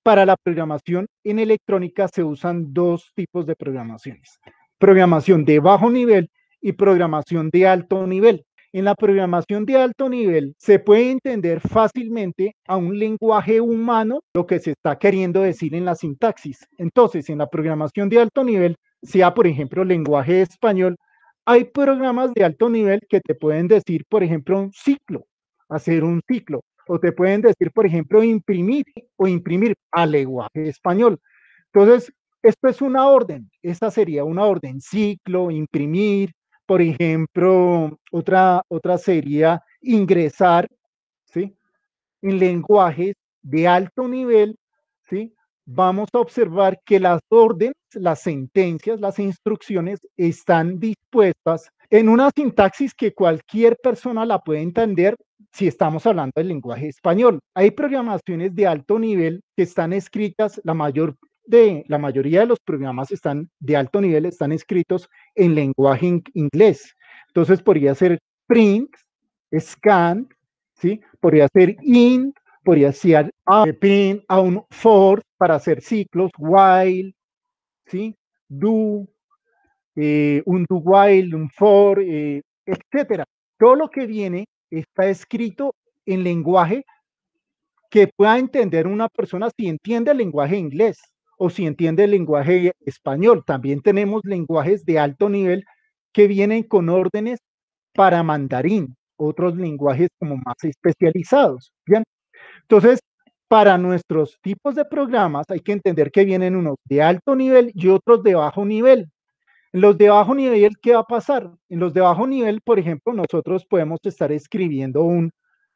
para la programación en electrónica se usan dos tipos de programaciones. Programación de bajo nivel y programación de alto nivel. En la programación de alto nivel se puede entender fácilmente a un lenguaje humano lo que se está queriendo decir en la sintaxis. Entonces, en la programación de alto nivel, sea por ejemplo lenguaje español, hay programas de alto nivel que te pueden decir, por ejemplo, un ciclo, hacer un ciclo, o te pueden decir, por ejemplo, imprimir o imprimir al lenguaje español. Entonces, esto es una orden, esta sería una orden, ciclo, imprimir, por ejemplo, otra sería ingresar, ¿sí? En lenguajes de alto nivel, ¿sí? Vamos a observar que las órdenes, las sentencias, las instrucciones están dispuestas en una sintaxis que cualquier persona la puede entender si estamos hablando del lenguaje español. Hay programaciones de alto nivel que están escritas, la mayoría de los programas están de alto nivel, están escritos en lenguaje inglés. Entonces podría ser print, scan, ¿sí? Podría ser int, podría ser print, a un for para hacer ciclos, while, ¿sí? Do, un do while, un for, etcétera. Todo lo que viene está escrito en lenguaje que pueda entender una persona si entiende el lenguaje inglés o si entiende el lenguaje español. También tenemos lenguajes de alto nivel que vienen con órdenes para mandarín, otros lenguajes como más especializados. Bien, entonces, para nuestros tipos de programas hay que entender que vienen unos de alto nivel y otros de bajo nivel. En los de bajo nivel, ¿qué va a pasar? En los de bajo nivel, por ejemplo, nosotros podemos estar escribiendo un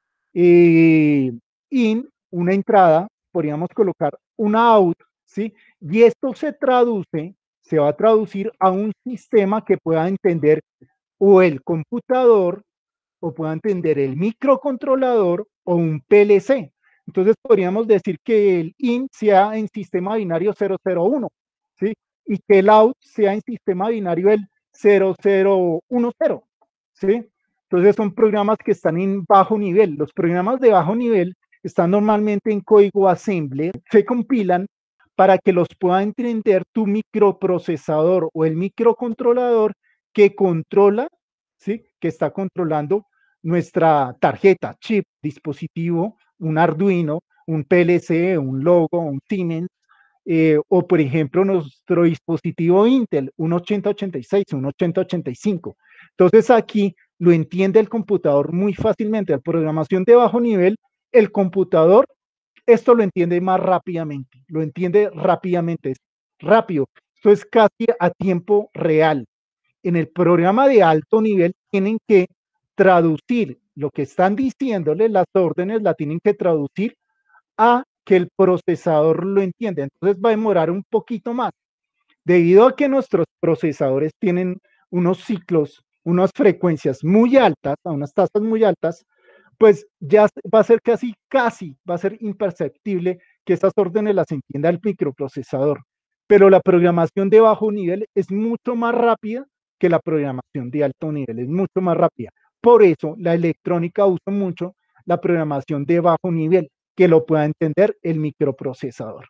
in, una entrada, podríamos colocar una out, ¿sí? Y esto se va a traducir a un sistema que pueda entender o el computador o pueda entender el microcontrolador o un PLC. Entonces podríamos decir que el in sea en sistema binario 001, ¿sí? Y que el out sea en sistema binario el 0010, ¿sí? Entonces son programas que están en bajo nivel. Los programas de bajo nivel están normalmente en código assembly, se compilan para que los pueda entender tu microprocesador o el microcontrolador que controla, ¿sí? Que está controlando nuestra tarjeta, chip, dispositivo, un Arduino, un PLC, un Logo, un Siemens, o por ejemplo nuestro dispositivo Intel, un 8086, un 8085. Entonces aquí lo entiende el computador muy fácilmente. La programación de bajo nivel, el computador, esto lo entiende más rápidamente, lo entiende rápidamente, es rápido. Esto es casi a tiempo real. En el programa de alto nivel tienen que traducir lo que están diciéndole, las órdenes la tienen que traducir a que el procesador lo entienda. Entonces va a demorar un poquito más. Debido a que nuestros procesadores tienen unos ciclos, unas frecuencias muy altas, a unas tasas muy altas, pues ya va a ser va a ser imperceptible que estas órdenes las entienda el microprocesador. Pero la programación de bajo nivel es mucho más rápida que la programación de alto nivel, es mucho más rápida. Por eso la electrónica usa mucho la programación de bajo nivel, que lo pueda entender el microprocesador.